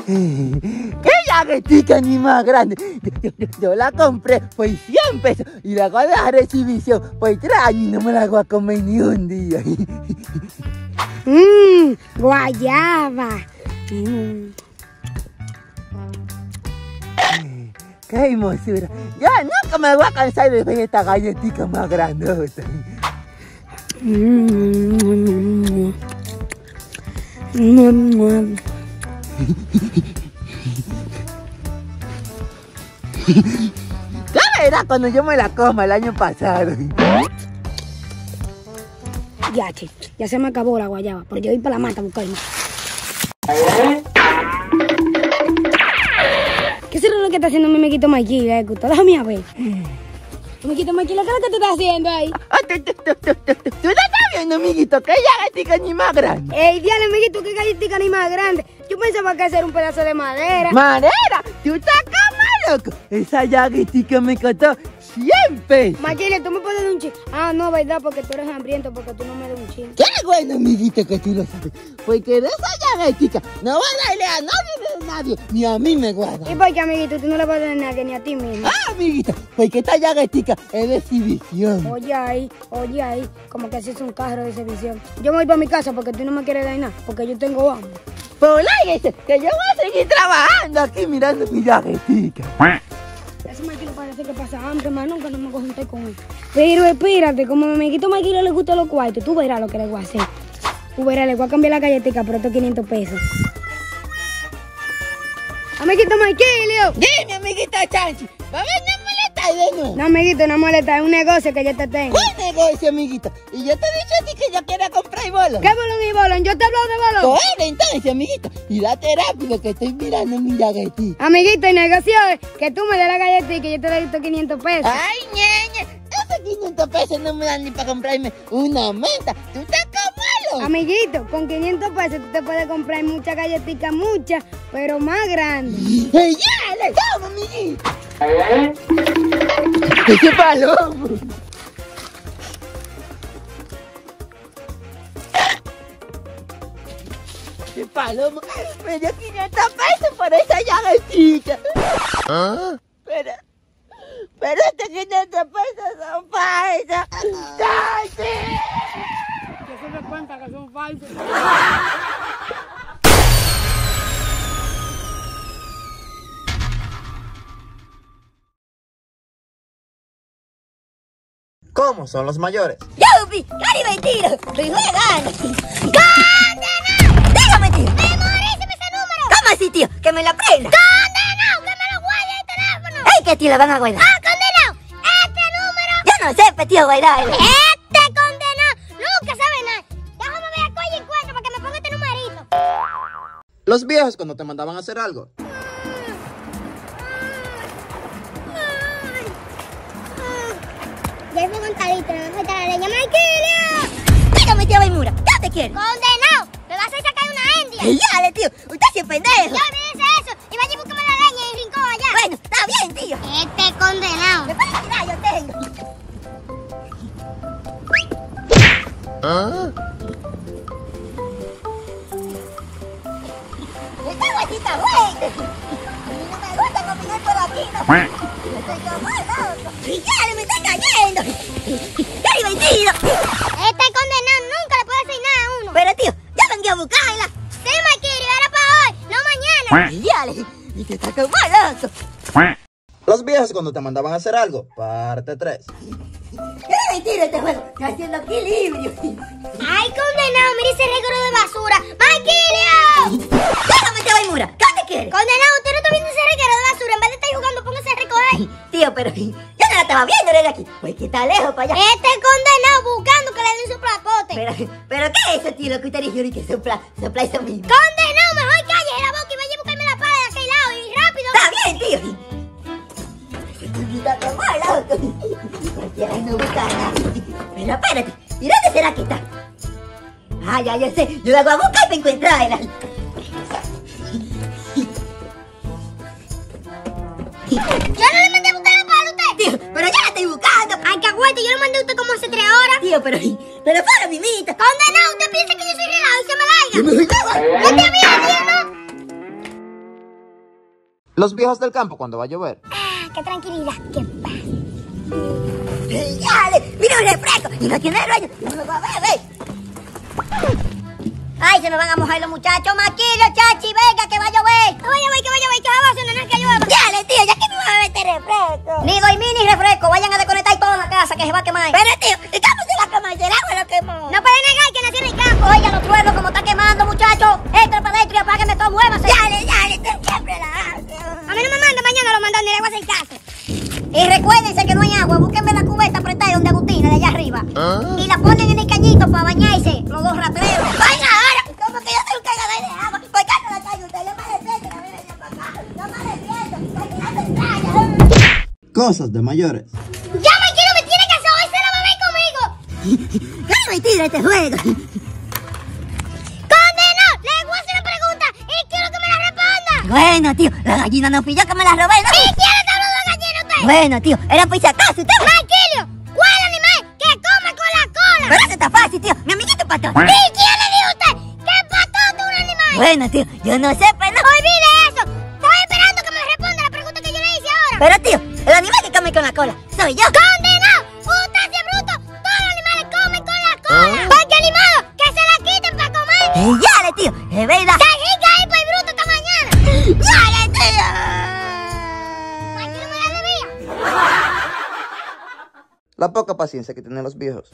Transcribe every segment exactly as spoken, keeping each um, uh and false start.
¿Qué llaguetica ni más grande? Yo, yo, yo, yo la compré por cien pesos y la voy a dejar de exhibición por tres años y no me la voy a comer ni un día. Mmm, guayaba. Mm. ¡Qué hermosura! Ya nunca me voy a cansar de ver esta galletita más grandota. Mm. Mm. ¿Qué era cuando yo me la coma el año pasado? Ya, che, ya se me acabó la guayaba, pero yo voy para la mata a buscarme. ¿Qué será lo que está haciendo mi amiguito Mikey? ¿Le gusta? Déjame a ver. Amiguito Mikey, ¿qué es lo que tú estás haciendo ahí? ¿Tú no estás viendo, amiguito? ¿Qué galletita ni más grande? Ey, diale, amiguito, qué galletita ni más grande. Yo pensaba que era un pedazo de madera. ¿Madera? ¿Tú estás como loco? Esa galletita me costó cien pesos. Mikey, ¿tú me puedes dar un chin? Ah, no, verdad, porque tú eres hambriento, porque tú no me das un chin. Qué bueno, amiguito, que tú lo sabes. Porque de esa galletita no voy a darle a nadie de nadie, ni a mí me guarda. ¿Y por qué, amiguito, tú no le vas a dar a nadie, ni a ti mismo? Ah, amiguita, porque esta galletita es de exhibición. Oye ahí, oye ahí, como que haces un carro de exhibición. Yo me voy para mi casa porque tú no me quieres dar nada, porque yo tengo hambre. Pues láguese, que yo voy a seguir trabajando aquí mirando mi galletita. Ese Maquilo parece que pasa hambre, más nunca no me voy a juntar con él. Pero espérate, como a mi amiguito Maquilo le gustan los cuartos, tú verás lo que le voy a hacer. Tú verás, le voy a cambiar la galletita por estos quinientos pesos. Amiguito Maquilio. Dime, amiguita Chanchi, ¿para ver no molestar de nuevo? No, amiguito, no molesta, es un negocio que yo te tengo. ¿Qué negocio, amiguita? Y yo te he dicho a ti que yo quiero comprar bolón. ¿Qué bolón y bolón? Yo te hablo de bolón. Coge entonces, amiguita, y date rápido que estoy mirando mi galletita. Amiguito, el negocio es que tú me des la galletita y que yo te doy estos quinientos pesos. Ay, ñeñe, esos quinientos pesos no me dan ni para comprarme una menta. ¿Tú estás como loco? Amiguito, con quinientos pesos tú te puedes comprar muchas galletitas, muchas, pero más grandes. ¡Ey, ya, le toma, amiguito! ¡Ese palomo! ¡Ese palomo! Me dio quinientos pesos por esa galletita. ¿Ah? Pero... Pero estos quinientos pesos son falsos. ¡Chanchi! Que se me cuenta que son falsos. ¿Cómo son los mayores? ¡Yupi! ¡Qué divertido! ¡Estoy jugando! ¡Condenado! ¡Déjame, tío! ¡Memoríceme ese número! ¿Cómo así, tío? ¡Que me lo prenda! ¡Condenado! ¡Que me lo guarde el teléfono! ¡Ey, que tío la van a guardar! ¡Ah, condenado! ¡Este número! Yo no sé, tío, guardarlo. ¡Este condenado! ¡Nunca sabe nada! Déjame ver a cuál encuentro para que me ponga este numerito. Los viejos cuando te mandaban a hacer algo. Ya fue contadito, no me falta la leña. ¡Maquilio! Dígame, tío Baimura, ¿qué te quiere? ¡Condenado! ¡Me vas a sacar una endia! ¡Dale, tío! ¡Usted sí es pendejo! ¡Ya olvídese eso! ¡Y vaya y búscame la leña y el rincón allá! Bueno, está bien, tío. Este condenado. ¿Qué felicidad yo tengo? ¿Ah? ¡Esta guachita buena! A mí no me gusta caminar por aquí, ¿no? Yo estoy como loco. ¡Y ya, me está cayendo! ¡Qué divertido! Este condenado nunca le puede hacer nada a uno. Pero, tío, ya vengo a buscarla. Sí, Maquilio, era para hoy, no mañana. ¡Y ya, y te está como loco! Los viejos cuando te mandaban a hacer algo. Parte tres. ¡Qué mentira este juego! ¡Está haciendo equilibrio! ¡Ay, condenado! ¡Mira ese reguero de basura! ¡Maquilio! ¡Déjame, tío Baimura! ¿Qué te quieres? Condenado, usted no está viendo ese reguero de basura. En vez de estar jugando, póngase a recoger. Tío, pero yo no la estaba viendo desde aquí. Pues que está lejos para allá. Este condenado buscando que le den su placote. Pero, pero ¿qué es eso, tío? Lo que usted dijo ahorita, sopla, sopla eso mismo. Condenado, mejor calle la boca y vaya a buscarme la pala de aquel lado y rápido. ¡Está bien, tío! Está como loco. Cualquiera no busca nada. Pero espérate, ¿y dónde será que está? Ah, ya, yo sé. Yo la voy a buscar para encontrarla. Yo no le mandé a buscar la pala a usted. Tío, pero ya la estoy buscando. Ay, que aguante, yo le mandé a usted como hace tres horas. Tío, pero... Pero para, mimita. Condenado, usted piensa que yo soy relado y se me larga. Yo me voy a... ¡Vete a mí, tío, no! Los viejos del campo cuando va a llover. Ah, qué tranquilidad, qué paz. ¡Dale! ¡Mira un refresco! ¡Y no tiene dueño! ¡No lo va a beber! ¡Ay, se me van a mojar los muchachos! ¡Maquillo, chachi, venga, que va a llover! ¡Que va a llover, que va a llover! ¡Que va a hacer no es que llueva! ¡Dale, tío! ¡Ya que me va a beber este refresco! Ni doy mini refresco. Vayan a desconectar toda la casa que se va a quemar. Pero, tío, ¿estamos en la cama? ¿El agua lo quemó? No puede negar que nací en el campo. Oiga, los truenos como está quemando, muchachos. Entra para adentro y apáguenme todo, muévase. Dale, dale, tú siempre la haces. A mí no me manda, mañana lo mandan, ni le voy a hacer caso. Y recuérdense que no hay agua, búsquenme la cubeta apretada donde Agustina, de allá arriba. ¿Ah? Y la ponen en el cañito para bañarse, los dos rateros. ¡Vaya ahora! ¿Cómo que yo soy un cagadero de agua? ¿Por qué no la calle usted? Yo me despierto, la bebé venía para acá. Yo me despierto, porque no se extraña. Cosas de mayores. ¡Ya me quiero, me tiene casado! ¡Hoy se la va a ver conmigo! ¡Qué mentira este juego! ¡Condeno! Le voy a hacer una pregunta y quiero que me la responda. Bueno, tío, la gallina no fui yo que me la robé, ¿no? ¿Y quién está hablando de gallina usted? Bueno, tío, era por si acaso usted. ¡Marquilio! ¿Cuál animal que come con la cola? Pero eso está fácil, tío. Mi amiguito patón. ¿Y quién le dijo a usted que el patón es un animal? Bueno, tío, yo no sé, pero no. Olvide eso. Estaba esperando que me responda la pregunta que yo le hice ahora. Pero, tío, el animal que come con la cola soy yo. ¡Condenado! ¡Usted sí es bruto! Todos los animales comen con la cola. ¿Ah? Porque animado, que se la quiten para comer. Y yale, tío, es verdad. ¡Que rica ahí para el bruto esta mañana! ¡Yale, tío! ¿Aquí no me la debía? La poca paciencia que tienen los viejos.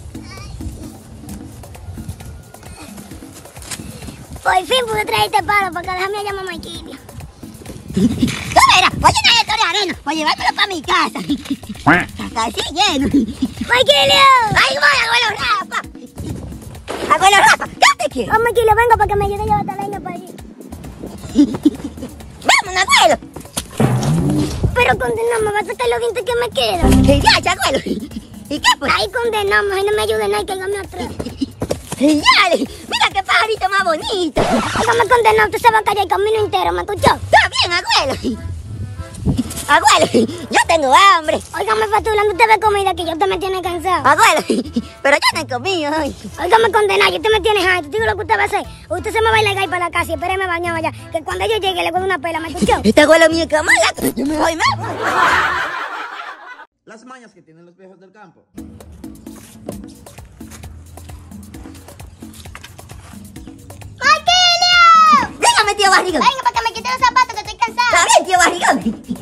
Por fin pude traer este palo para que déjame llamar a Marquilio. ¿Cómo era? Voy a llenar esto de arena para llevármelo para mi casa. Está así lleno. ¡Marquilio! ¡Ahí voy, abuelo Rafa! ¡Abuelo Rafa! ¿Qué te quieres? Oh, Marquilio, vengo para que me ayude a llevar esta leña para allí. ¡Vámonos, abuelo! Pero condenado, me va a sacar los dientes que me quedan. ¡Ya, abuelo! ¿Y qué pues? Ahí condenamos, y no me ayuden ahí, que hágame atrás. ¡Yale! ¡Mira qué pajarito más bonito! Hágame condenado, usted se va a caer el camino entero, ¿me escuchó? ¡Está bien, abuelo! Abuelo, yo tengo hambre. Óigame, fatulando, usted ve comida que yo usted me tiene cansado. Abuelo, pero yo no he comido hoy. Óigame, condenado, usted me tiene harto. Digo lo que usted va a hacer. Usted se me va a ir legal para la casa y espéreme bañado allá. Que cuando yo llegue le voy a dar una pela, ¿me escuchó? Este abuelo mío que mala, yo me voy más. Las mañas que tienen los viejos del campo. ¡Marquilio! Dígame, tío Barrigón. Venga, para que me quite los zapatos, que estoy cansado. Está bien, tío Barrigón.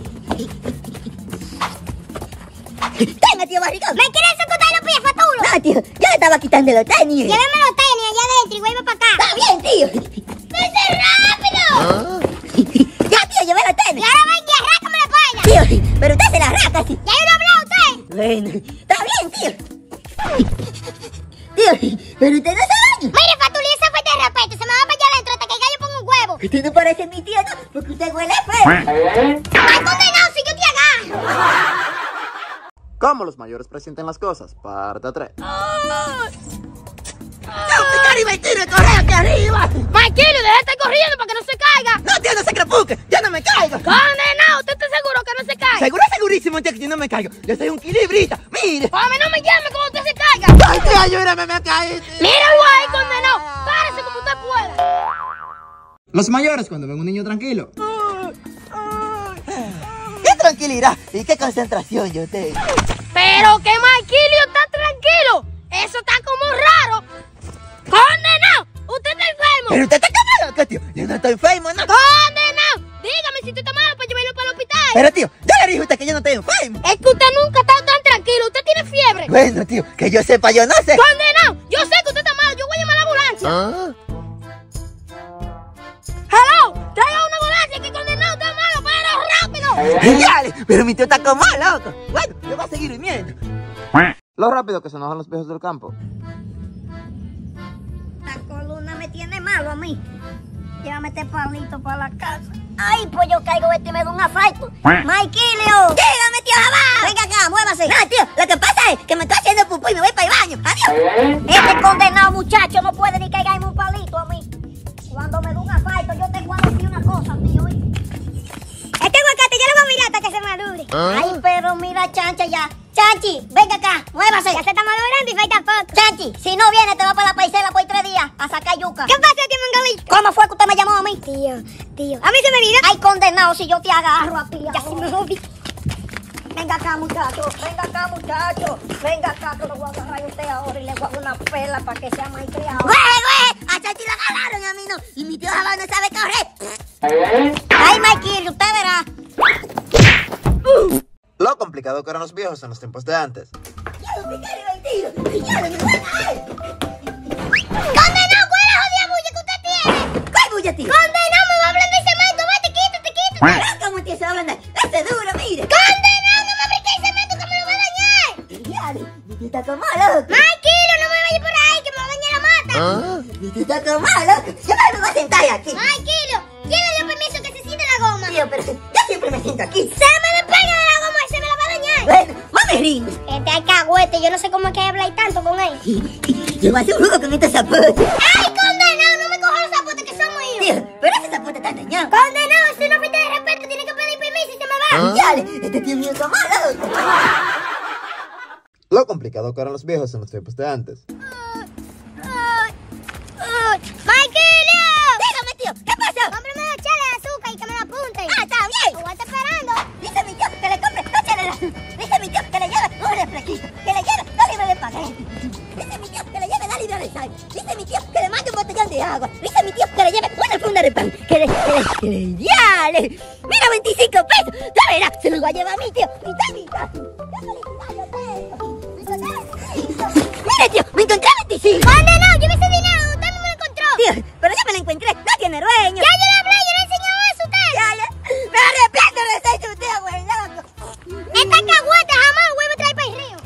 Venga, tío Barrigón. ¿Me quieres ejecutar los pies, fatulo? No, tío, yo le estaba quitando los tenis. Lléveme los tenis allá adentro y vuelve para acá. Está bien, tío. ¡Vete rápido! ¿Ah? Ya, tío, llevé los tenis. Y ahora venga y arrácame la espalda. Tío, pero usted se la arranca, sí. ¿Ya yo lo he hablado a usted? Bueno, está bien, tío. Tío, pero usted no se baña. Mire, Fatuli, esa falta de respeto. Se me va para allá adentro hasta que el gallo ponga un huevo. Usted no parece mi tío, ¿no? Porque usted huele feo. ¡Ay, condenado, si yo te agarro! ¿Cómo los mayores presienten las cosas? Parte tres. ¡No, picar y me tire, corre hacia arriba! Marquilio, deja de estar corriendo para que no se caiga. No, tío, no se crepuque, yo no me caigo. Condenado, ¿usted está seguro que no se caiga? Seguro, segurísimo, tío, que yo no me caigo. Yo soy un equilibrista, mire. A mí no me llame cuando usted se caiga. Ay, tío, ayúdame, me caí. Míralo ahí, condenado. Párese como usted pueda. Los mayores cuando ven un niño tranquilo. ¡Qué tranquilidad! ¿Y qué concentración yo tengo? Pero que Marquilio está tranquilo. Eso está como raro. ¡Condenado! ¡Usted está enfermo! Pero usted está como loco, tío. Yo no estoy enfermo, ¿no? ¡Condenado! Dígame si usted está malo para llevarlo para el hospital. Pero, tío, yo le dije a usted que yo no estoy enfermo. Es que usted nunca ha estado tan tranquilo. Usted tiene fiebre. Bueno, tío, que yo sepa, yo no sé. ¡Condenado! Yo sé que usted está malo. Yo voy a llamar a la ambulancia. ¿Ah? ¡Hello! ¡Traiga una ambulancia que condenado está malo, pero rápido! ¡Dale! Pero mi tío está como loco. Bueno, yo voy a seguir durmiendo. Lo rápido que se enojan los viejos del campo. Esta columna me tiene malo a mí. Llévame este palito para la casa. Ay, pues yo caigo este y me da un asalto. Marquilio, dígame, tío Jabá. Venga acá, muévase. No, tío, lo que pasa es que me estoy haciendo pupú y me voy para el baño. Adiós. Este condenado muchacho no puede ni caigarme un palito a mí. Cuando me da un asalto, yo te voy a decir una cosa, tío. Este aguacate yo lo voy a mirar hasta que se me madure. Ay, pero mira, Chancha, ya. Chanchi, venga acá, muévase. Ya se está madurando y falta poco. Chanchi, si no viene, te va para la paisela por tres días a sacar yuca. ¿Qué pasa, tío Mangalito? ¿Cómo fue que usted me llamó a mí? Tío, tío. A mí se me vino. Ay, condenado, si yo te agarro a ti. Ya se me jodí. Venga acá, muchacho, venga acá, muchacho. Venga acá, que lo voy a agarrar a usted ahora y le voy a dar una pela para que sea más criado. ¡Güey, güey! A Chanchi la agarraron y a mí no. Y mi tío Jabán no sabe correr. Ay, Mikey, usted verá. Lo complicado que eran los viejos en los tiempos de antes. ¡Ya lo picaré, mentira! ¡Ya lo picaré! ¡Condenado, cuál es la jodida bulla que usted tiene! ¿Cuál bulla, tío? ¡Condenado, me va a hablar de cemento! ¡Vete, quítate, quítate! Ah, ¿cómo te está hablando? ¡Ese es duro, mire! ¡Condenado, no me aplique el cemento que me lo va a dañar! ¡Ya, mi tío está como loco! ¡Tranquilo, no me vayas por ahí que me va a dañar la mata! Mi tío está como loco! ¡Yo me voy a sentar aquí! ¡Tranquilo! ¿Quién le dio permiso que se siente la goma? Tío, pero yo siempre me siento aquí. ¡Se me despega de la goma y se me la va a dañar! Bueno, mamerino. Este alcahuete, yo no sé cómo es que habláis tanto con él. Yo voy a hacer un juego con estos zapatos. ¡Ay, condenado! No me cojas los zapotes que son míos. Tío, pero ese zapato está dañado. Condenado, si no fuiste de respeto, tienes que pedir permiso y se me va. ¡Ya! Este tío mío está malo. Lo complicado que eran los viejos en los tiempos de antes. ¡Maikilio! Dígame, tío, ¿qué pasa? Cómprame dos chales de azúcar y que me lo apunten. Ah, está bien. Lo estoy esperando. Dice mi tío que le compre dos cheles de azúcar. Dice mi tío que le lleve un refresquito. Que le lleve dos libras de paquete. Dice mi tío que le lleve dos libras de sal. Dice mi tío que le mande un botellón de agua. Dice mi tío que le lleve una funda de pan. Que le... Que le... Que le... ¡Yale! Mira, veinticinco pesos. Ya verás, se los va a llevar mi tío. Mitad, mitad. Mire, tío, me encontré veinticinco. ¡Condenado! ¡Lleve ese dinero! ¡Usted no me lo encontró! Tío, pero ya me lo encontré. No tiene dueño. ¡Ya yo le hablé! ¡Yo le enseñé eso a usted! Ya, ya. Me arrepiento de ser su tío, güey, loco. ¡Esta caguata jamás vuelve a traer para el río!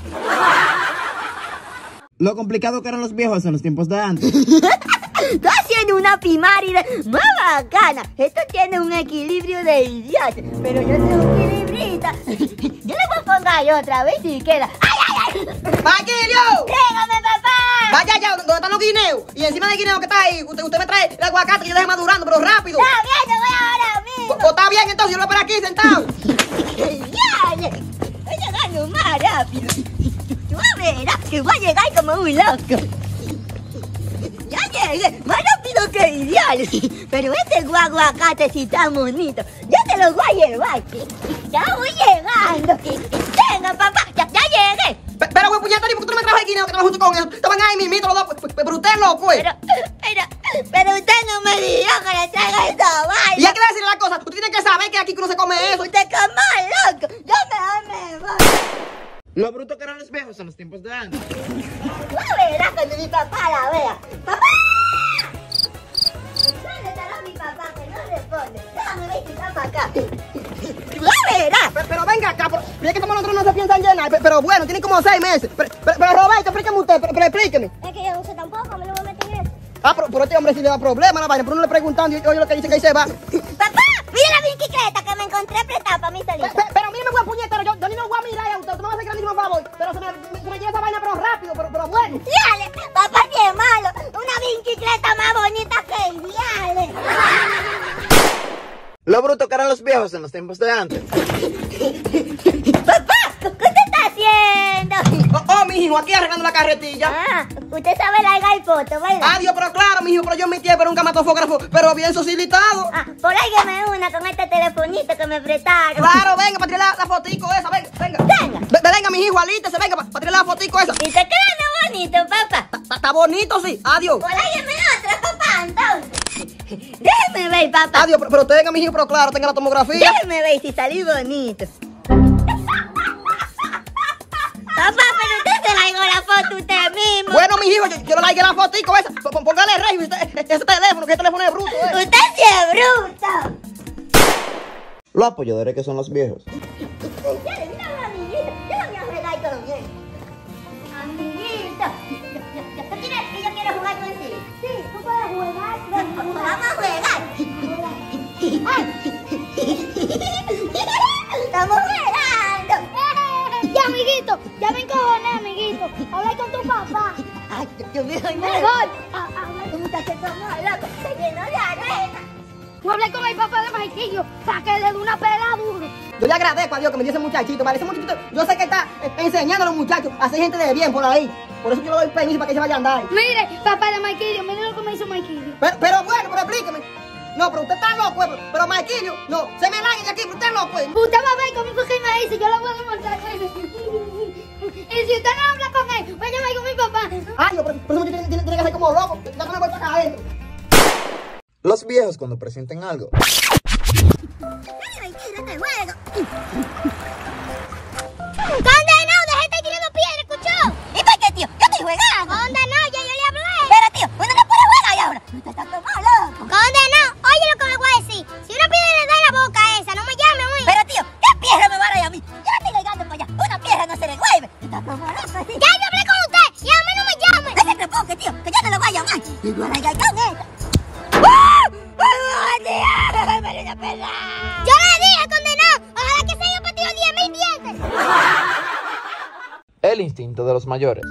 Lo complicado que eran los viejos en los tiempos de antes. Estoy haciendo una primaria más bacana. Esto tiene un equilibrio de idiota. Pero yo soy un equilibrista. Yo le voy a poner otra vez si queda. ¡Ay, ay, ay! ¡Maquilio! ¡Dígame, papá! Vaya ya, ¿dónde están los guineos? Y encima del guineo que está ahí, usted, usted me trae el aguacate que yo deje madurando, pero rápido. Está bien, yo voy ahora mismo. Pues pues, está bien, entonces yo lo voy a esperar aquí sentado. ¡Ya! Estoy llegando más rápido. Tú verás que voy a llegar como un loco. Ya llegué, más rápido que ideal. Pero este guaguacate sí está bonito. Yo te lo voy a llevar. Ya voy llegando. Venga, papá, ya, ya llegué. Pe- Pero, güey, puñeta, ¿por qué tú no me trajo el guineo que trabajo junto con eso? Estaban ahí mismito los dos, pe- pe- pero usted es loco, ¿eh? Pero, pero, pero usted no me dijo que le traiga esa vaina. Y hay que decirle la cosa, usted tiene que saber que aquí no se come eso. Usted que es más loco. Yo me, me voy. Lo bruto que eran los viejos en los tiempos de antes. Tú verás cuando mi papá la vea. ¡Papá! ¿Dónde estará mi papá que no responde? Déjame ver si está para acá. Tú verás. Pero, pero venga acá, pero, pero es que como nosotros no se piensan llenar, pero, pero bueno, tienen como seis meses. Pero, pero, pero Roberto, explíqueme usted, pero, pero explíqueme. Es que yo no sé tampoco, me lo voy a meter en eso. Ah, pero, pero este hombre sí le da problema a la vaina, pero uno le preguntando y oye lo que dice que ahí se va. Pe- Papá, mira la bicicleta que me encontré prestada para mi salida. pe- Pero mírame, güey, puñetero, yo, yo ni lo voy a mirar a usted, usted me va a hacer el mismo favor. Pero se me, me, se me lleva esa vaina, pero rápido, pero, pero bueno. Dale, papá, ni es malo. Una bicicleta más bonita que el diale. Lo bruto que eran los viejos en los tiempos de antes. Papá, ¿qué usted está haciendo? Oh, oh, mi hijo, aquí arreglando la carretilla. Ah, usted sabe largar fotos, ¿verdad? Adiós, pero claro, mi hijo, pero yo en mi tiempo era un camatógrafo, pero bien socialitado. Ah, por ahí que me una con este telefonito que me prestaron. Claro, venga, para tirar la, la fotico esa, venga, venga. Venga. Ve- venga, mi hijo, alítese, venga, para tirar la fotico esa. Y te queda bonito, papá. Está- Está bonito, sí, adiós. Por ahí que me otra, papá, entonces. Déjeme ver, papá. Adiós, pero, pero tenga, mi hijo, pero claro, tenga la tomografía. Déjeme ver si salí bonito. Papá, pero usted se largó la foto usted mismo. Bueno, mi hijo, yo, yo le like la fotico esa. P- p- Póngale rey, ese, ese teléfono, que ese teléfono es bruto, eh. Usted sí es bruto. Lo apoyadores que son los viejos. Ya le mira a la amiguita. Yo la voy a regar con él. Amiguita. ¿Tú quieres que yo quiero jugar contigo? Sí, tú puedes jugar. Vamos a jugar. Estamos jugando. Ya, amiguito, ya me encojoné, amiguito. Habla con tu papá. Ay, yo me voy Mejor. Un muchacho como loco. Se llenó de arena. Tú hablé con el papá de Marquillo para que le dé una pela duro. Yo le agradezco a Dios que me dio ese muchachito, ¿vale? Ese muchachito, yo sé que está eh, enseñando a los muchachos a ser gente de bien por ahí. Por eso yo le doy permiso para que se vaya a andar. Mire, papá de Marquillo, mire lo que me hizo Marquillo. Pero, pero bueno, pero explíqueme. No, pero usted está loco, pero, pero Marquillo, no, se me largue de aquí, pero usted es loco. Usted va a ver cómo fue que me dice, yo lo voy a demostrar. Y si usted no habla con él, voy a llamar con mi papá. Ay, no, pero, pero ese muchacho tiene, tiene, tiene que ser como loco. Ya que me voy para acá adentro. Los viejos cuando presenten algo. ¡Condenado! ¡Deja de estar tirando piedra, escuchó! ¿Y por qué, tío? Yo estoy jugando. ¡Condenado! Ya yo le hablé. Pero, tío, uno no puede jugar ahí ahora. Usted está como loco. ¡Condenado! Oye lo que me voy a decir. Si una piedra le da en la boca a esa, no me llame, güey. Pero, tío, ¿qué piedra me va a dar a mí? Yo estoy llegando para allá. Una piedra no se revuelve. Está como loco. Ya yo hablé con usted y a mí no me llame. No se preocupe, tío, que yo no lo voy a llamar. Y yo a llegar con esta. Yo le dije, condenado, ojalá que se haya partido diez mil dientes. El instinto de los mayores.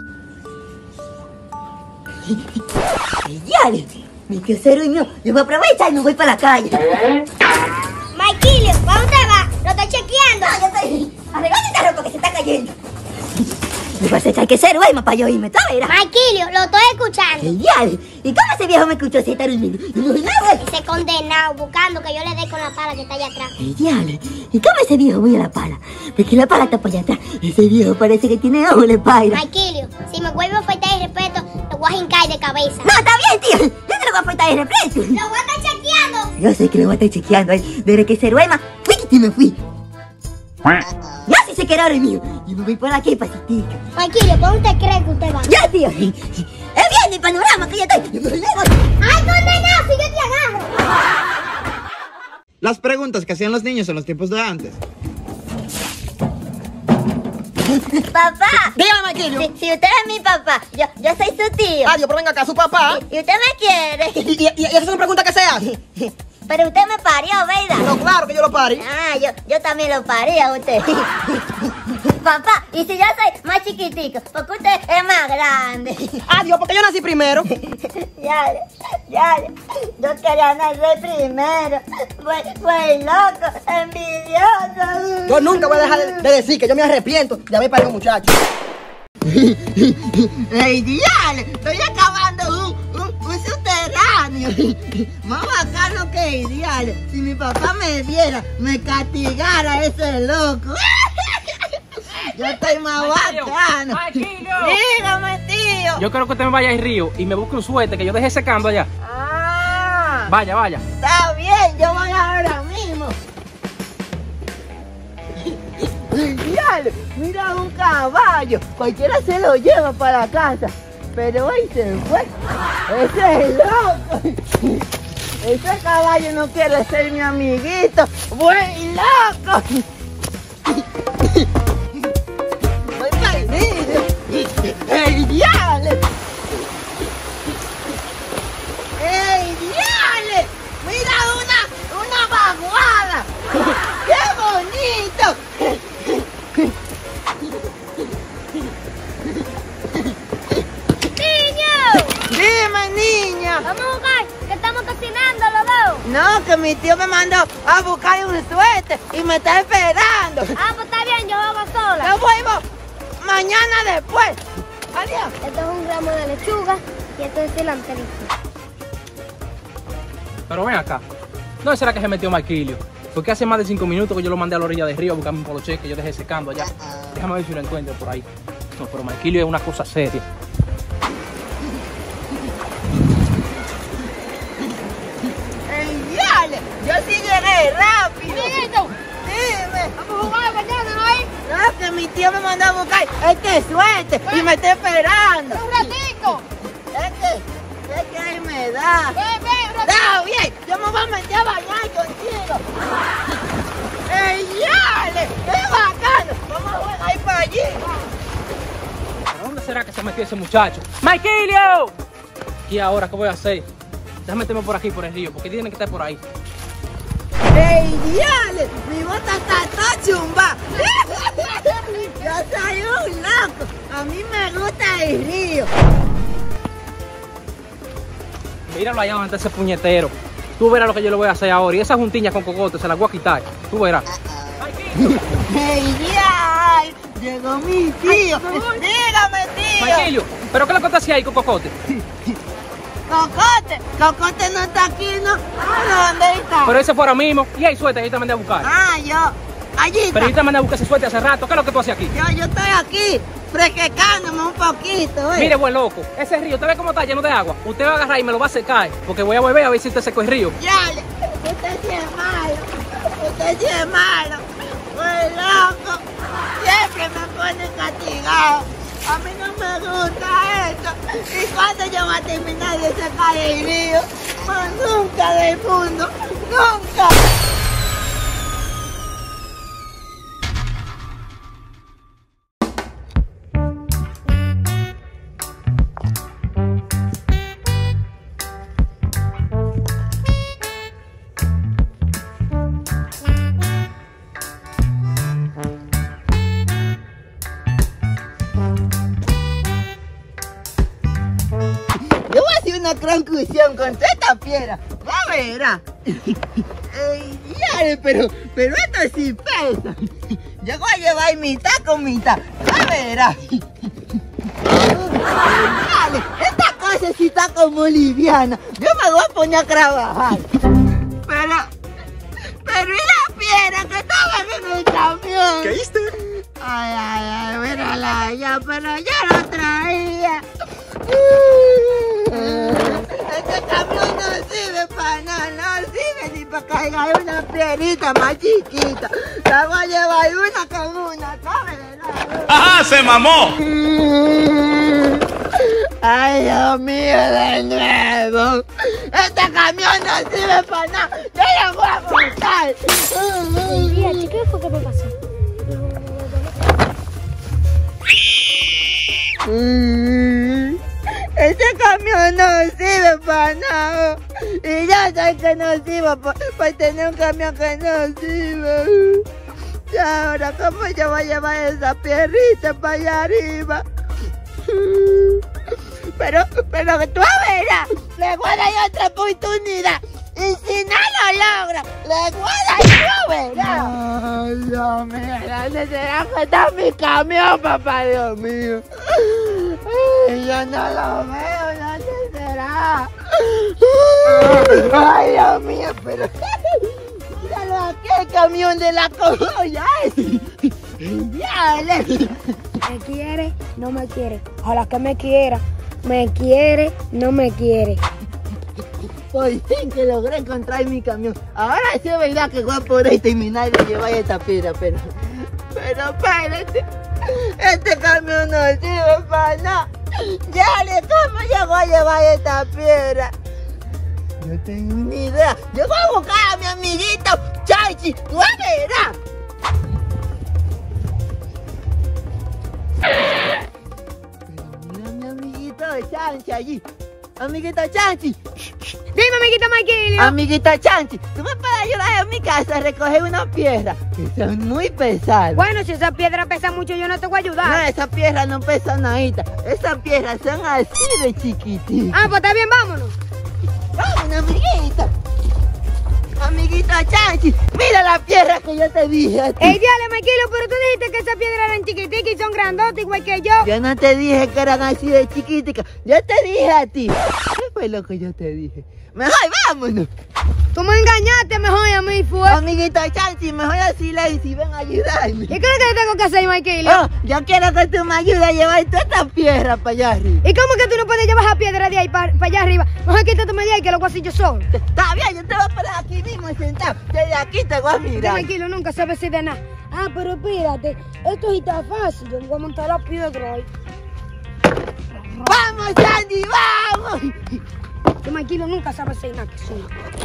¡Diario! Mi tío Cero y mío, yo me aprovecho y me voy para la calle. Marquilio, ¿para dónde va? Lo estoy chequeando. No, yo estoy arreglando este ropa que se está cayendo. Me parece que hay que ser güey, para yo irme, ¿tú verás? Marquilio, lo estoy escuchando. ¡Diario! ¿Y cómo ese viejo me escuchó si está durmiendo? No, ese condenado buscando que yo le dé con la pala que está allá atrás. ¡Diario! ¿Y cómo ese viejo voy a la pala? Porque la pala está para allá atrás. Ese viejo parece que tiene ojo de paira. Marquilio, si me vuelve a faltar el respeto, te voy a hincar de cabeza. No, está bien, tío. Yo te lo voy a faltar el respeto. Lo voy a estar chequeando. Yo sé que lo voy a estar chequeando ahí. Desde que se ruema, fui y me fui. Ya si se quedó el mío. Y me voy por aquí, pasitito. Marquilio, ¿por dónde cree que usted va? Ya, tío. Es bien el panorama que yo estoy. ¡Ay, condenado! Si yo te agarro. Las preguntas que hacían los niños en los tiempos de antes. Papá. Dígame, Marquilio. Si, si usted es mi papá, yo, yo soy su tío. Adiós, pero venga acá, su papá. Y, y usted me quiere. Y, y, y, y esa es una pregunta que se hace. Pero usted me parió, ¿verdad? No, claro que yo lo pari. Ah, yo, yo también lo parí a usted. Papá, y si yo soy más chiquitico, porque usted es más grande. Adiós, porque yo nací primero. Ya, ya, yo quería nacer primero. Fue, fue loco, envidioso. Yo nunca voy a dejar de, de decir que yo me arrepiento de haber parido muchacho. ¡Ey, diale! Estoy acabando un, un, un subterráneo. Más bacano que diale. Si mi papá me viera, me castigara ese loco. Yo estoy más bacano. Marquillo. Dígame, tío. Yo creo que usted me vaya al río y me busque un suéter que yo dejé secando allá. Ah, Vaya, vaya. está bien, yo voy ahora mismo. Diale, mira un caballo. Cualquiera se lo lleva para casa. Pero hoy se fue. Ese es loco. Ese caballo no quiere ser mi amiguito. ¡Buen loco! ¡Voy perdido! ¡Ey, diale! ¡Ey, diale! ¡Mira una, una vaguada! ¡Qué bonito! ¡Niño! Dime, niña. Vamos a jugar, que estamos cocinando los dos. No, que mi tío me mandó a buscar un suéter y me está esperando. Ah, pues está bien, yo hago sola. Nos vemos mañana después. Adiós. Esto es un gramo de lechuga y esto es cilantrito. Pero ven acá. ¿No será que se metió Marquilio? Porque hace más de cinco minutos que yo lo mandé a la orilla del río a buscarme un poloche que yo dejé secando allá. Déjame ver si lo encuentro por ahí. No, pero Marquilio es una cosa seria. ¡Ey, diale! Yo sí llegué rápido. Amiguito, Dime. vamos a jugar mañana, ¿no hay? No, que mi tío me mandó a buscar este suéter y me está esperando. Un ratito. Es que, es que ahí me da. Ven, ven, un ratito. Está bien, yo me voy a meter a bañar contigo. ¡Ey, diale! ¡Qué bacano! Vamos a jugar ahí para allí. ¿Pero dónde será que se metió ese muchacho? ¡Marquilio! ¿Y ahora qué voy a hacer? Déjame meterme por aquí, por el río, porque tiene que estar por ahí. ¡Ey, diale! Mi bota está toda chumba. Yo soy un loco. A mí me gusta el río. Míralo allá donde está ese puñetero. Tú verás lo que yo le voy a hacer ahora. Y esa juntiña con cocote se la voy a quitar. Tú verás. ¡Hey, Dial! Llegó mi tío. Dígame, tío. Maquillo, ¿pero qué le contaste ahí con cocote? Cocote. Cocote no está aquí, ¿no? Ah, ¿dónde está? Pero ese fue ahora mismo. Y ahí suerte, yo te mandé a buscar. Ah, yo. Allí está. Pero yo te mandé a buscar ese suerte hace rato. ¿Qué es lo que tú haces aquí? Yo, yo estoy aquí, fresquecándome un poquito, ¿eh? Mire, buen loco, ese río, ¿usted ve cómo está lleno de agua? Usted va a agarrar y me lo va a secar, porque voy a volver a ver si usted secó el río. Dale, usted sí es malo, usted sí es malo, muy loco, siempre me pone castigado, a mí no me gusta esto, y cuando yo voy a terminar de secar el río, más nunca del mundo, nunca. Yo voy a hacer una conclusión con toda esta piedra. Va a ver. Ey, dale, pero, pero esto sí pesa. Yo voy a llevar mitad con mitad. Va a ver. Dale, esta cosa sí está como liviana. Yo me voy a poner a trabajar. Pero, pero ¿y la piedra que estaba en el camión? ¿Qué hiciste? Ay, ay, ay, mírala ya, pero yo lo traía. Este camión no sirve para nada, no sirve ni para cargar una piedrita más chiquita. La voy a llevar una con una, ¿sabes? ¡Ajá, se mamó! Ay, Dios mío, de nuevo. Este camión no sirve para nada. Yo lo voy a montar. Mira, chica, ¿qué fue que me pasó? Mm, Este camión no sirve para nada. Y ya sé que no sirve para tener un camión que no sirve. Y ahora, ¿cómo yo voy a llevar esa pierrita para allá arriba? Pero, pero que tú verás, le voy a dar otra oportunidad. Y si no lo logra, le voy a dar yo verás. Ay, Dios mío, ¿dónde será que está mi camión, papá, Dios mío? Ay, yo no lo veo, ¿dónde será? Ay, Dios mío, pero... Míralo aquí, el camión de la cojoya. Dale. Me quiere, no me quiere. Ojalá que me quiera. Me quiere, no me quiere. Por fin que logré encontrar mi camión. Ahora sí es verdad que voy a poder terminar de llevar esta piedra, pero... Pero espérate. Este camión no sirve para nada. Dale, ¿cómo yo voy a llevar esta piedra? No tengo ni idea. Yo voy a buscar a mi amiguito Chachi. ¡Tú verás! Pero mira a mi amiguito Chanchi allí. Amiguito Chanchi. Dime, amiguito Maquilio. Amiguito Chanchi, ¿tú me puedes ayudar en mi casa a recoger una piedra? Que son muy pesadas. Bueno, si esa piedra pesa mucho, yo no te voy a ayudar. No, esa piedra no pesa nadita. Esas piedras son así de chiquititas. Ah, pues está bien, vámonos. Vámonos, amiguito. Amiguito Chanchi, mira la piedra que yo te dije a ti. Ey, dale, Maquilio, pero tú dijiste que esas piedras eran chiquiticas y son grandotas igual que yo. Yo no te dije que eran así de chiquiticas. Yo te dije a ti. ¿Qué fue lo que yo te dije? Mejor vámonos. Tú me engañaste mejor a mí, fue. Amiguito Chanchi, mejor así Lazy, ven a ayudarme. ¿Y qué es lo que tengo que hacer, Maquilio? Oh, yo quiero que tú me ayudes a llevar toda esta piedra para allá arriba. ¿Y cómo que tú no puedes llevar esa piedra de ahí para allá arriba? Mejor quítate de ahí que los guasillos son. Está bien, yo te voy a parar aquí mismo sentado. Desde aquí te voy a mirar. Maquilio nunca sabe si de nada. Ah, pero espérate, esto sí está fácil. Yo voy a montar la piedra ahí. ¡Vamos, Sandy, vamos! Que Maquilio nunca sabe si nada que sí.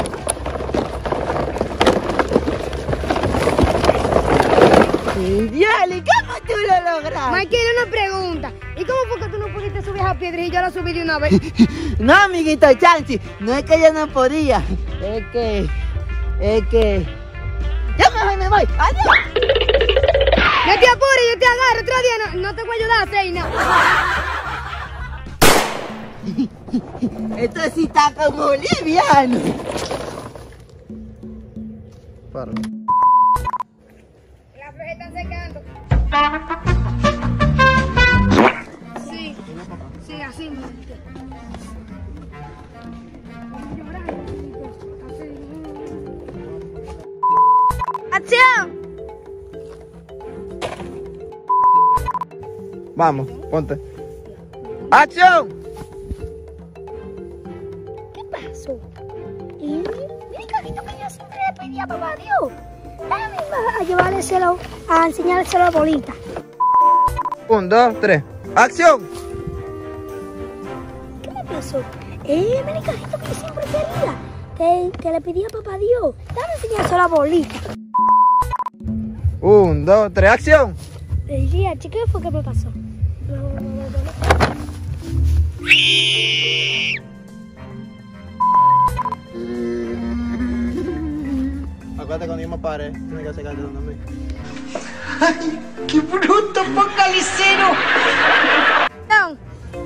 Dale, ¿cómo tú lo lograste? Maquilio, una pregunta. ¿Y cómo fue que tú no pudiste subir esa piedra y yo la subí de una vez? No, amiguito Chanchi, no es que yo no podía. Es que... Es que... ¡Yo mejor me voy! ¡Adiós! No te apures, yo te agarro. Otro día no, no te voy a ayudar a hacer nada. Esto sí está como liviano. Para. Las flores están secando. Sí, sí, así mismo. ¡Acción! Vamos, ponte. ¡Acción! ¿Qué pasó? Y mira, carrito, que yo siempre le pedí a papá Dios. Dame a llevárselo, a enseñárselo a Bolita. Un, dos, tres. ¡Acción! ¿Qué me pasó? Eh, mira, carrito, que yo siempre quería. Que, que le pedí a papá Dios. Dame a enseñárselo a Bolita. Un, dos, tres. ¡Acción! Le decía, chica, ¿qué fue que me pasó? No, no, no, no. Acuérdate cuando yo me pare, tienes que acercarte donde mí. ¡Ay, qué bruto, focalicero! No.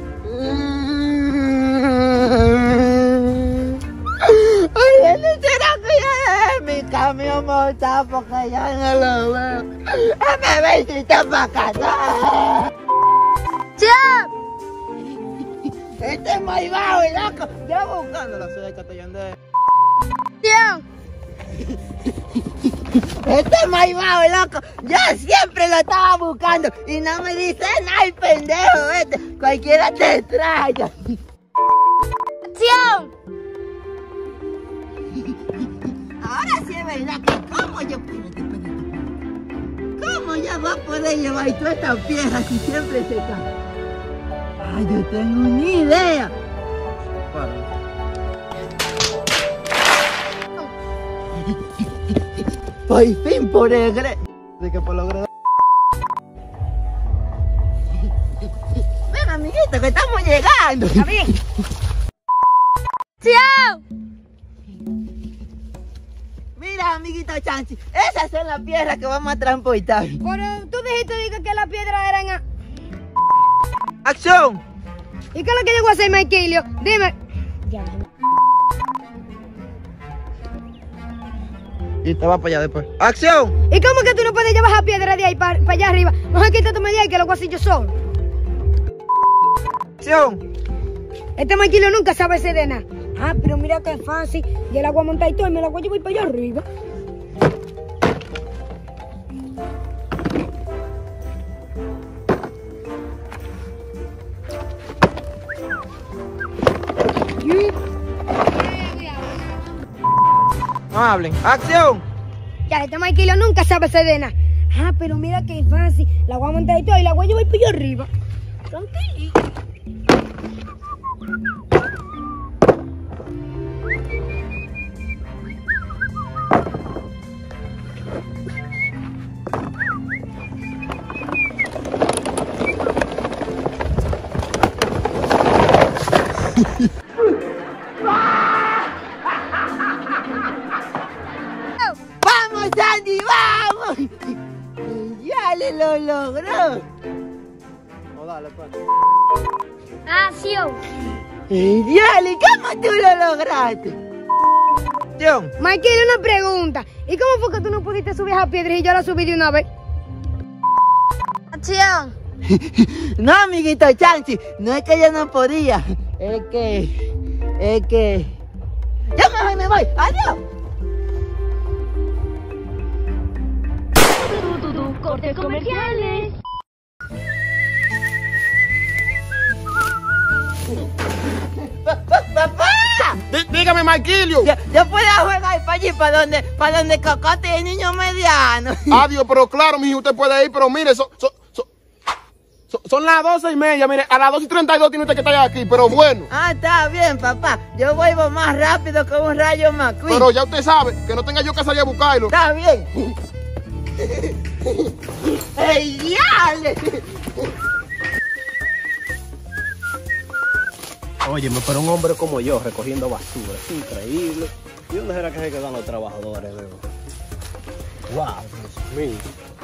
Oye, ¿no será que yo dejé mi camión montado porque ya no lo veo? ¡Me besito para casa! ¡Chao! Este es muy bajo y loco. Yo buscando la ciudad de Catallán. ¡Chao! Este es muy bajo y loco. Yo siempre lo estaba buscando y no me dice nada el pendejo este. Cualquiera te extraña. ¡Acción! Ahora sí es verdad que cómo yo puedo, espérate, ¿cómo ya va a poder llevar toda esta piedra si siempre se cae? Ay, yo tengo una idea. Para. Por fin por el gre... De que por lograr. Ven, amiguito, que estamos llegando. ¡Está bien! ¡Chao! Mira, amiguito Chanchi, esas son las piedras que vamos a transportar. Pero tú dijiste diga, que las piedras eran... A... ¡Acción! ¿Y qué es lo que llegó a hacer, Maikilio? Dime. Ya. Y te vas para allá después. ¡Acción! ¿Y cómo que tú no puedes llevar esa piedra de ahí para allá arriba? Mejor quítate de ahí que lo voy a hacer yo solo. ¡Acción! Este Maikilio nunca sabe hacer de nada. Ah, pero mira qué fácil. Yo la voy a montar y todo y me la voy a llevar para allá arriba. No hablen. ¡Acción! Ya, este Maikilio nunca sabe hacer de nada. Ah, pero mira qué fácil. La voy a montar y todo y la voy a llevar para allá arriba. Tranquilito. ¡Vamos, Sandy, vamos! Ya le lo logró. No, dale, pues. Acción. ¡Ideal! ¿Y cómo tú lo lograste? ¡Acción! Maikilio, una pregunta. ¿Y cómo fue que tú no pudiste subir esa piedra y yo la subí de una vez? Acción. No, amiguito Chanchi, no es que yo no podía. Es que... Es que... ¡Ya mejor me voy! ¡Adiós! Cortes comerciales. ¡Papá! Dígame, Maikilio. Yo, yo puedo jugar para allí, para donde, para donde Cocote y el niño mediano. Adiós, pero claro, mijo, usted puede ir, pero mire, so, so, so, so, son las doce y media, mire, a las dos y treinta y dos tiene usted que estar aquí, pero bueno. Ah, está bien, papá. Yo vuelvo más rápido que un rayo McQueen. Pero ya usted sabe que no tenga yo que salir a buscarlo. Está bien. ¡Ey, diablo! Óyeme, pero un hombre como yo recogiendo basura, es increíble. ¿Y dónde será que se quedan los trabajadores, veo? Wow, Dios mío.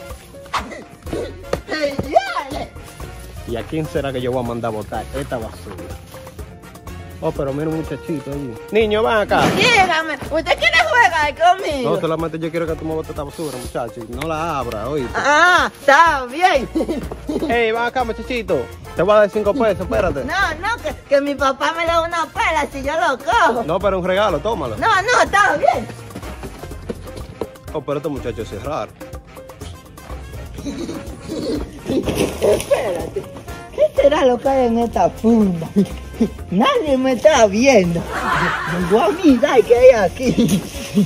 ¡Ey, diablo! ¿Y a quién será que yo voy a mandar a botar esta basura? Oh, pero mira un muchachito allí. Niño, ven acá. Dígame, ¿usted quiere juegar conmigo? No, solamente yo quiero que tú me botes esta basura, muchacho. Y no la abras, oíste. Ah, está bien. Ey, ven acá, muchachito. Te voy a dar cinco pesos, espérate. No, no, que, que mi papá me da una pela si yo lo cojo. No, pero un regalo, tómalo. No, no, está bien. Oh, pero este muchacho sí es raro. Espérate, ¿qué será lo que hay en esta funda? Nadie me está viendo. Voy a mirar qué hay aquí.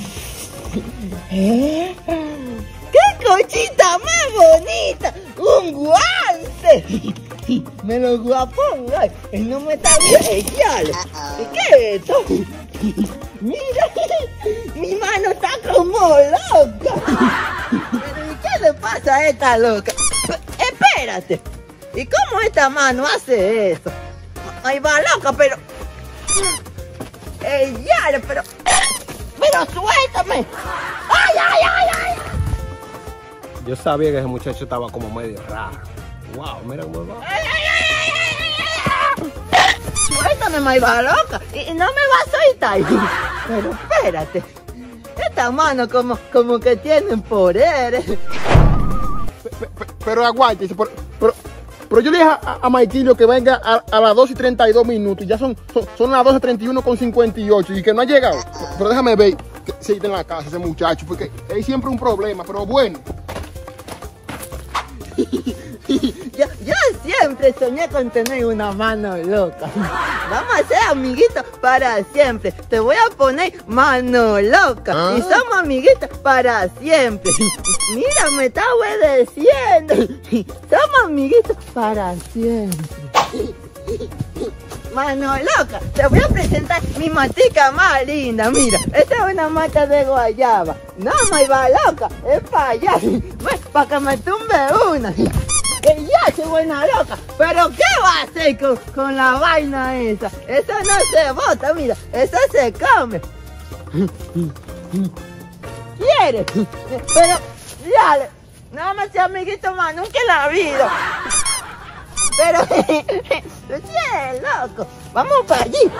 ¿Eh? ¡Qué cochita más bonita! ¡Un guante! Me lo voy a poner. Él no me está viendo. ¿Qué es esto? Mira, mi mano está como loca. ¿Pero y qué le pasa a esta loca? Espérate. ¿Y cómo esta mano hace eso? Ahí va loca, pero... ¡Ey, ya! Pero... ¡Pero suéltame! ¡Ay, ay, ay, ay! Yo sabía que ese muchacho estaba como medio raro. Wow, mira cómo va. ¡Ay, ay, ay, ay, ay, ay! Suéltame, Maiva loca. Y no me vas a soltar. Pero espérate. Esta mano como, como que tienen poderes. Pero aguántese, pero, pero, pero yo le dije a, a Maikilio que venga a, a las dos y treinta y dos minutos. Ya son, son, son las doce y treinta y uno con cincuenta y ocho y que no ha llegado. Pero déjame ver que se está en la casa ese muchacho, porque hay siempre un problema, pero bueno. Yo, yo siempre soñé con tener una mano loca. Vamos a ser amiguitos para siempre. Te voy a poner mano loca. ¿Ah? Y somos amiguitos para siempre. Mira, me está obedeciendo. Somos amiguitos para siempre. Mano loca, te voy a presentar mi matica más linda. Mira, esta es una mata de guayaba. No, Maiva loca, es para allá. Para que me tumbe una. Que ya soy buena loca, pero ¿qué va a hacer con, con la vaina esa? Esa no se bota, mira, esa se come. ¿Quieres? Pero, dale, nada más sea amiguito más, nunca en la vida. Pero, tú eres loco, vamos para allí.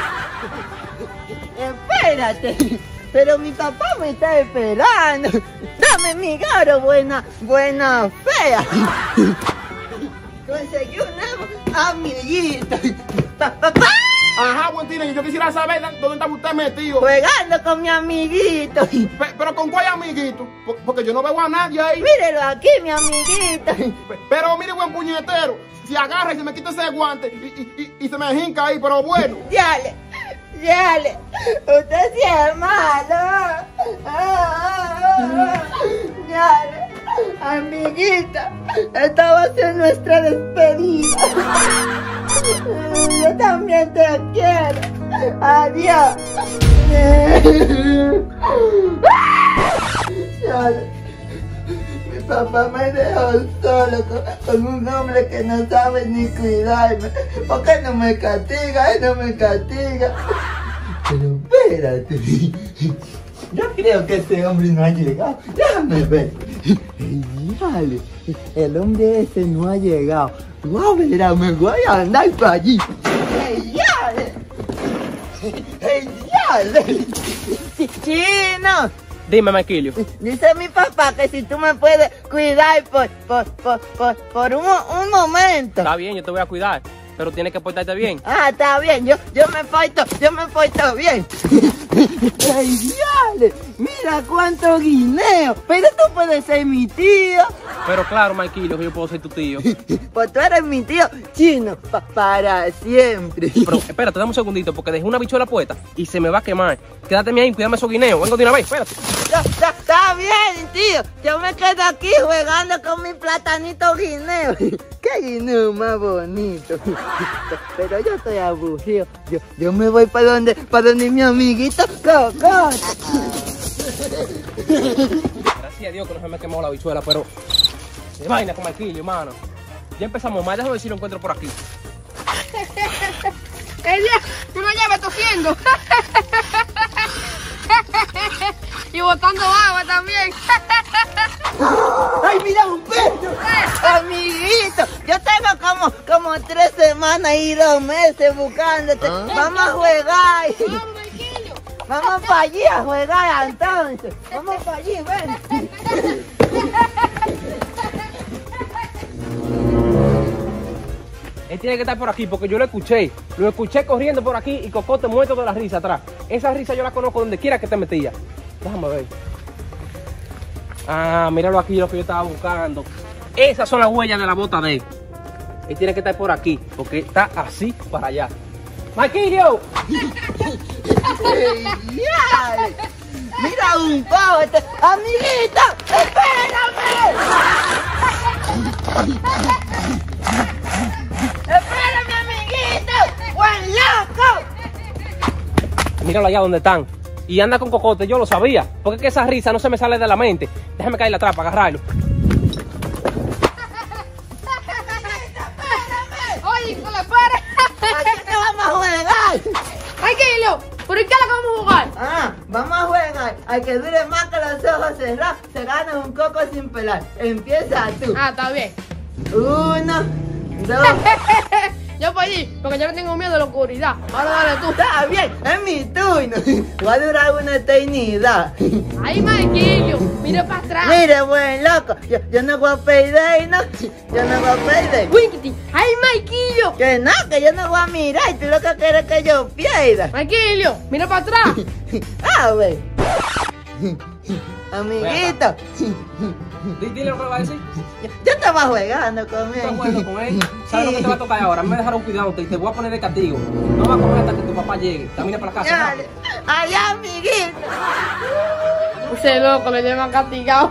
Espérate. Pero mi papá me está esperando. Dame mi garo, buena, buena, fea. Conseguí un nuevo amiguito. ¡Papá! Ajá, buen tío, yo quisiera saber dónde está usted metido. Jugando con mi amiguito. Pe- ¿Pero con cuál amiguito? Porque yo no veo a nadie ahí. Mírelo aquí, mi amiguito. Pero mire, buen puñetero, si agarra y se me quita ese guante y, y, y, y se me jinca ahí, pero bueno. Dale. Dale, usted sí es malo. Dale, amiguita, esta va a ser nuestra despedida. Yo también te quiero. Adiós. Dale. Mi papá me dejó solo con, con un hombre que no sabe ni cuidarme. ¿Por qué no me castiga? Él no me castiga. Pero espérate. Yo creo que ese hombre no ha llegado. Déjame ver. Dale, el hombre ese no ha llegado. Wow, verá, me voy a andar para allí. ¡Ey, dale! ¡Ey, dale! ¡Chino! Dime, Maikilio. Dice mi papá que si tú me puedes cuidar por, por, por, por, por un, un momento. Está bien, yo te voy a cuidar, pero tienes que portarte bien. Ah, está bien, yo, yo me porto, yo me porto bien. ¡Ay, dale! Mira cuánto guineo. Pero tú puedes ser mi tío. Pero claro, Maikilio, que yo puedo ser tu tío. Pues tú eres mi tío chino pa para siempre. Pero espérate, dame un segundito, porque dejé una bichuela puesta y se me va a quemar. Quédate ahí, cuídame esos guineos. Vengo de una vez, espérate. Está bien, tío. Yo me quedo aquí jugando con mi platanito guineo. Qué guineo más bonito. Pero yo estoy aburrido. Yo, yo me voy para donde, para donde mi amiguito Coco. Gracias a Dios que no se me quemó la bichuela, pero... de vaina con Maikilio, hermano. Ya empezamos mal, déjame ver si lo encuentro por aquí. Ella, tú me llevas tosiendo. Y botando agua también. ¡Ay, mira un perro! Amiguito, yo tengo como, como tres semanas y dos meses buscándote. ¿Ah? Vamos a jugar. Vamos, Maikilio. Vamos para allí a jugar entonces. Vamos para allí, ven. Él tiene que estar por aquí porque yo lo escuché. Lo escuché corriendo por aquí y Cocote muerto de la risa atrás. Esa risa yo la conozco donde quiera que te metía. Déjame ver. Ah, míralo aquí, lo que yo estaba buscando. Esas son las huellas de la bota de él. Él tiene que estar por aquí porque está así para allá. ¡Marquillo! Mira un pote. Amiguito, espérame. Espérame, amiguito. ¡Buen loco! Míralo allá donde están. Y anda con Cocote, yo lo sabía. Porque es que esa risa no se me sale de la mente. Déjame caerle atrás para agarrarlo. Oye, hijo de para. ¿A qué te vamos a jugar? Tranquilo, ¿por qué es lo que vamos a jugar? Ah, vamos a jugar. Al que dure más que los ojos cerrados, se gana un coco sin pelar. Empieza tú. Ah, está bien. Uno, dos. Yo por allí, porque yo no tengo miedo de la oscuridad. Ahora dale tú. Está bien, es mi turno. Va a durar una eternidad. Ahí, Marquillo, mira para atrás. Mire, buen loco. Yo, yo no voy a perder, ¿no? Yo no voy a perder. Winkity, ahí, Marquillo. Que no, que yo no voy a mirar. Tú lo que quieres que yo pierda. Marquillo, mira para atrás. A ver. Amiguito. Dile lo que le va a decir. Yo estaba jugando con él. ¿Estás jugando con él? ¿Sabes lo que te va a tocar ahora? Me dejaron cuidándote y te voy a poner de castigo. No vas a comer hasta que tu papá llegue. Camina para la casa. Dale. Allá, amiguito. Ese loco le llevan castigado.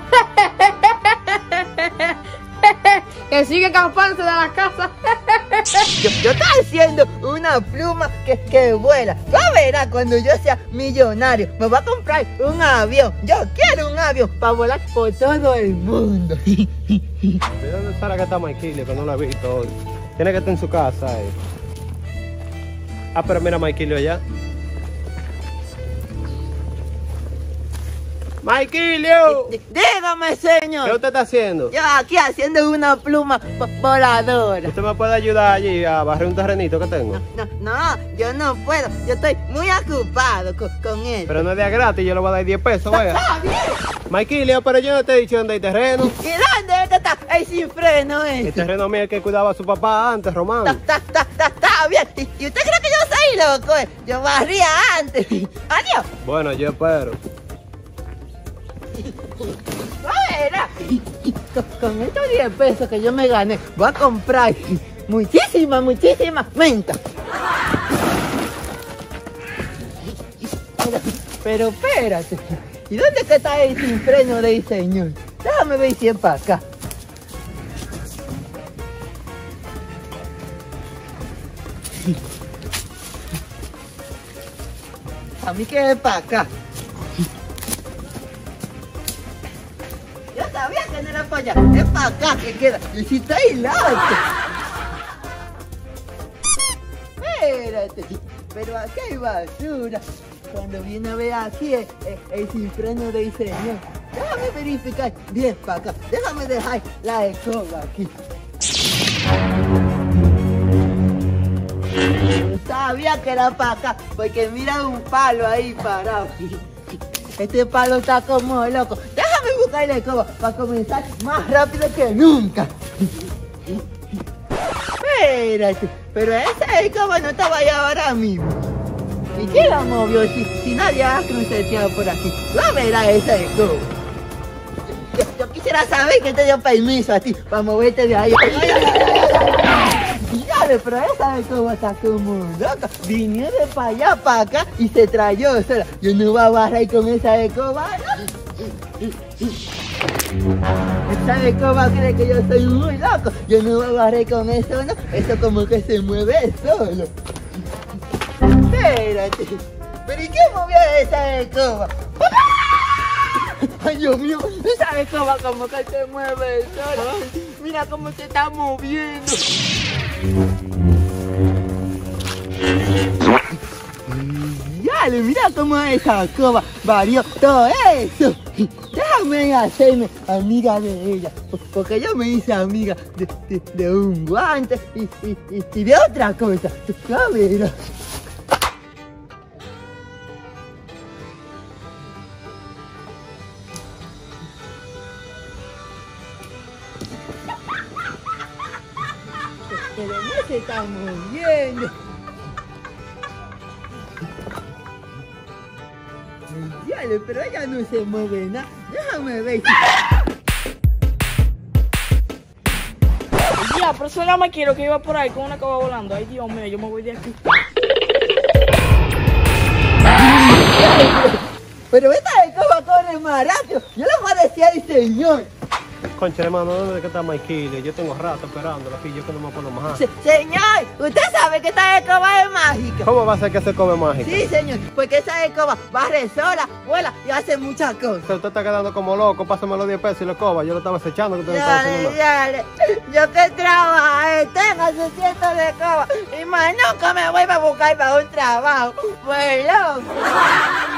Que sigue escapándose de la casa. Yo, yo estoy haciendo una pluma que, que vuela. Ya verás cuando yo sea millonario. Me voy a comprar un avión. Yo quiero un avión para volar por todo el mundo. ¿De dónde estará que está Marquilio? Que no lo he visto hoy. Tiene que estar en su casa. Eh. Ah, pero mira Marquilio allá. ¡Marquilio! Dígame, señor. ¿Qué usted está haciendo? Yo aquí haciendo una pluma vo- voladora. ¿Usted me puede ayudar allí a barrer un terrenito que tengo? No, no, yo no puedo. Yo estoy muy ocupado con, con él. Pero no es de gratis, yo le voy a dar diez pesos, vaya. Está bien. Marquilio, pero yo no te he dicho dónde hay terreno. ¿Y dónde es que está el sin freno El ese? terreno mío es que cuidaba a su papá antes, Está, Román. está, está, está, está bien. ¿Y, y usted cree que yo soy loco? eh? Yo barría antes. Adiós. Bueno, yo espero. Mira, con, con estos diez pesos que yo me gané, voy a comprar muchísimas, muchísimas mentas. Pero, pero espérate, ¿y dónde es que está el sin freno del señor? Déjame ver si es para acá. A mí que es para acá. Yo sabía que no era para allá, es para acá que queda. Y si está hilante. Espérate, pero aquí hay basura. Cuando viene a ver aquí el, el, el sin freno del señor. Déjame verificar bien para acá. Déjame dejar la escoba aquí. Yo sabía que era para acá, porque mira un palo ahí parado. Este palo está como loco. Déjame buscar la escoba para comenzar más rápido que nunca. Espérate, pero esa escoba no estaba allá ahora mismo. ¿Y quién la movió si, si nadie ha cruceteado por aquí? Va a ver a esa escoba. Yo, yo quisiera saber que te dio permiso a ti para moverte de ahí. Dale, pero esa escoba está como loca. Vine de para allá, para acá y se trayó sola. Yo no voy a barrer con esa escoba, ¿no? Esa escoba cree que yo soy muy loco. Yo no voy a barrer con eso, ¿no? Eso como que se mueve solo. Espérate. ¿Pero y quién movió esa escoba? Ay, Dios mío, esa escoba como que se mueve sola. Mira cómo se está moviendo. Dale, mira cómo esa escoba varió todo eso. Déjame hacerme amiga de ella, porque yo me hice amiga de, de, de un guante y, y, y, y de otra cosa. Ya verás. Pero no se está moviendo. Diablo, pero ella no se mueve nada. Déjame ver si... Ya, pero eso era más quiero que iba por ahí con una cova volando. Ay, Dios mío, yo me voy de aquí. Pero esta escoba corre más rápido. Yo le voy a decir al señor. Concha, hermano, ¿dónde es que está Maikilio? Yo tengo rato esperándolo aquí, yo que no me puedo más. Se señor, usted sabe que esta escoba es mágica. ¿Cómo va a ser que se come mágica? Sí, señor, porque esa escoba barre sola, vuela y hace muchas cosas. Usted está quedando como loco, pásame los diez pesos y lo coba. Yo lo estaba acechando que usted no estaba haciendo Dale, nada. dale. Yo que trabajo, tengo su ciento de escoba y más nunca me voy a buscar para un trabajo. Pues loco.